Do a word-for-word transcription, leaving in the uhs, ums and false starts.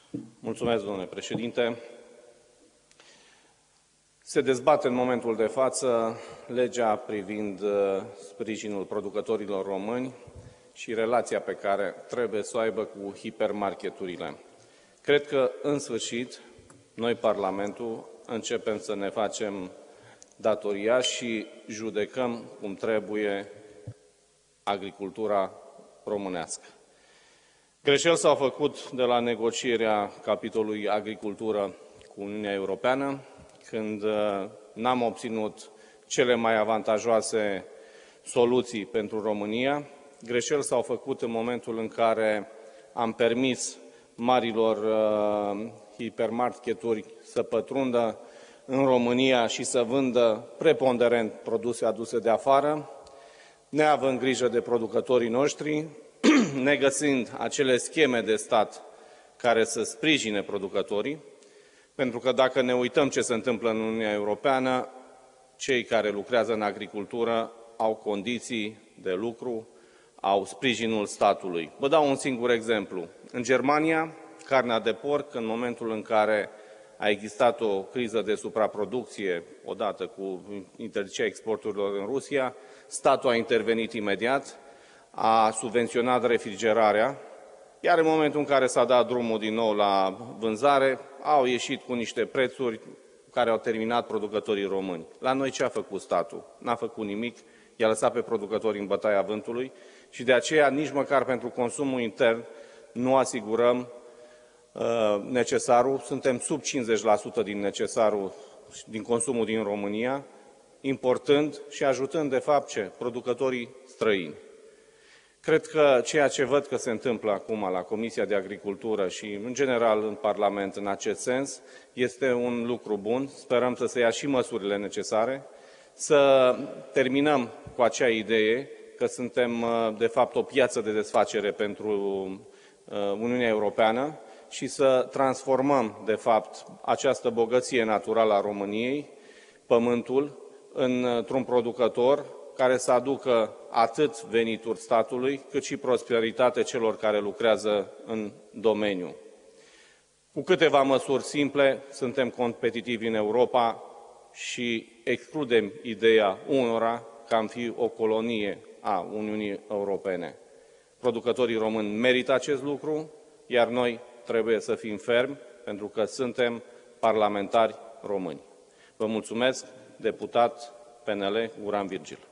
Mulțumesc, domnule președinte. Se dezbate în momentul de față legea privind sprijinul producătorilor români și relația pe care trebuie să o aibă cu hipermarketurile. Cred că, în sfârșit, noi, Parlamentul, începem să ne facem datoria și judecăm cum trebuie agricultura românească. Greșeli s-au făcut de la negocierea capitolului agricultură cu Uniunea Europeană, când n-am obținut cele mai avantajoase soluții pentru România. Greșeli s-au făcut în momentul în care am permis marilor uh, hipermarketuri să pătrundă în România și să vândă preponderent produse aduse de afară, neavând grijă de producătorii noștri, negăsind acele scheme de stat care să sprijine producătorii, pentru că dacă ne uităm ce se întâmplă în Uniunea Europeană, cei care lucrează în agricultură au condiții de lucru, au sprijinul statului. Vă dau un singur exemplu. În Germania, carnea de porc, în momentul în care a existat o criză de supraproducție, odată cu interzicerea exporturilor în Rusia, statul a intervenit imediat, a subvenționat refrigerarea, iar în momentul în care s-a dat drumul din nou la vânzare, au ieșit cu niște prețuri care au terminat producătorii români. La noi ce a făcut statul? N-a făcut nimic, i-a lăsat pe producători în bătaia vântului și de aceea nici măcar pentru consumul intern nu asigurăm uh, necesarul. Suntem sub cincizeci la sută din necesarul, din consumul din România, importând și ajutând, de fapt, ce? Producătorii străini. Cred că ceea ce văd că se întâmplă acum la Comisia de Agricultură și, în general, în Parlament, în acest sens, este un lucru bun. Sperăm să se ia și măsurile necesare, să terminăm cu acea idee că suntem, de fapt, o piață de desfacere pentru Uniunea Europeană și să transformăm, de fapt, această bogăție naturală a României, pământul, într-un producător care să aducă atât venituri statului, cât și prosperitate celor care lucrează în domeniu. Cu câteva măsuri simple, suntem competitivi în Europa și excludem ideea unora că am fi o colonie a Uniunii Europene. Producătorii români merită acest lucru, iar noi trebuie să fim fermi, pentru că suntem parlamentari români. Vă mulțumesc, deputat P N L Guran Virgil.